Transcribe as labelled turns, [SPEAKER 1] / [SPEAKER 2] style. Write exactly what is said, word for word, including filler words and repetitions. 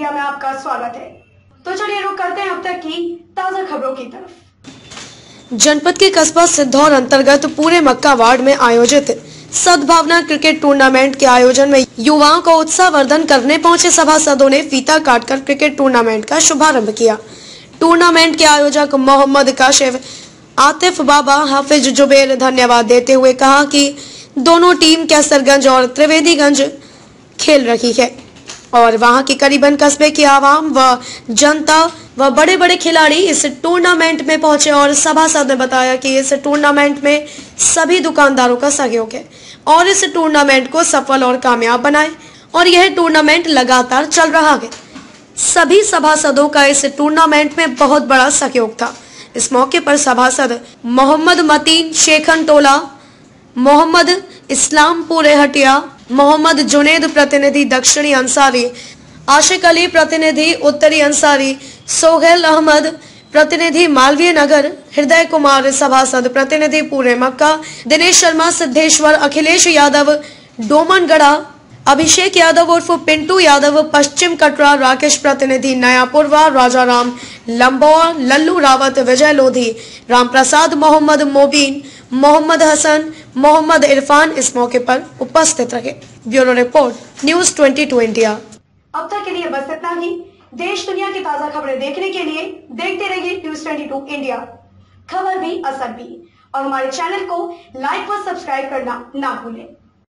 [SPEAKER 1] India में आपका स्वागत है। तो चलिए रुक करते हैं अब तक की ताजा खबरों की तरफ।
[SPEAKER 2] जनपद के कस्बा सिद्धौर अंतर्गत पूरे मक्का वार्ड में आयोजित सद्भावना क्रिकेट टूर्नामेंट के आयोजन में युवाओं को उत्साहवर्धन करने पहुंचे सभासदों ने फीता काटकर क्रिकेट टूर्नामेंट का शुभारंभ किया। टूर्नामेंट के आयोजक मोहम्मद काशिफ, आतिफ बाबा, हाफिज जुबेर धन्यवाद देते हुए कहा कि दोनों टीम कैसरगंज और त्रिवेदीगंज खेल रही है और वहां की करीबन कस्बे की आवाम व जनता व बड़े बड़े खिलाड़ी इस टूर्नामेंट में पहुंचे और सभासद ने बताया कि इस टूर्नामेंट में सभी दुकानदारों का सहयोग है और इस टूर्नामेंट को सफल और कामयाब बनाए और यह टूर्नामेंट लगातार चल रहा है। सभी सभासदों का इस टूर्नामेंट में बहुत बड़ा सहयोग था। इस मौके पर सभासद मोहम्मद मतीन शेखन टोला, मोहम्मद इस्लामपुर हटिया, मोहम्मद जुनेद प्रतिनिधि दक्षिणी अंसारी, आशिक अली प्रतिनिधि उत्तरी अंसारी, सोहेल अहमद प्रतिनिधि मालवीय नगर, हृदय कुमार सभासद प्रतिनिधि पूरे मक्का, दिनेश शर्मा सिद्धेश्वर, अखिलेश यादव डोमनगढ़ा, अभिषेक यादव उर्फ पिंटू यादव पश्चिम कटरा, राकेश प्रतिनिधि नयापुरवा, राजाराम लंबोआ, लल्लू रावत, विजय लोधी, रामप्रसाद, मोहम्मद मोबीन, मोहम्मद हसन, मोहम्मद इरफान इस मौके पर उपस्थित रहे। ब्यूरो रिपोर्ट न्यूज बाईस इंडिया।
[SPEAKER 1] अब तक के लिए बस इतना ही। देश दुनिया की ताजा खबरें देखने के लिए देखते रहिए न्यूज बाईस इंडिया। खबर भी असर भी, और हमारे चैनल को लाइक व सब्सक्राइब करना ना भूलें।